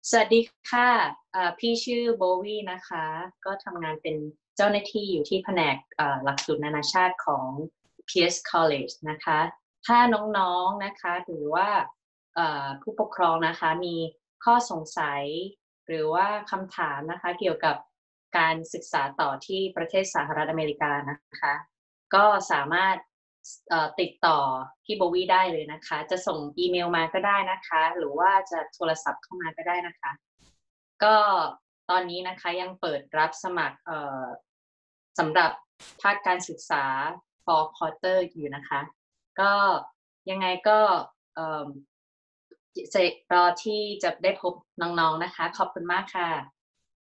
สวัสดีค่ะพี่ชื่อโบวีนะคะก็ทำงานเป็นเจ้าหน้าที่อยู่ที่แผนกหลักสูตรนานาชาติของ Pierce College นะคะถ้าน้องๆนะคะหรือว่าผู้ปกครองนะคะมีข้อสงสัยหรือว่าคำถามนะคะเกี่ยวกับการศึกษาต่อที่ประเทศสหรัฐอเมริกานะคะก็สามารถติดต่อพี่โบวี่ได้เลยนะคะจะส่งอีเมลมาก็ได้นะคะหรือว่าจะโทรศัพท์เข้ามาก็ได้นะคะก็ตอนนี้นะคะยังเปิดรับสมัครสำหรับภาคการศึกษา Fall Quarter อยู่นะคะก็ยังไงก็จะรอที่จะได้พบน้องๆนะคะขอบคุณมากค่ะ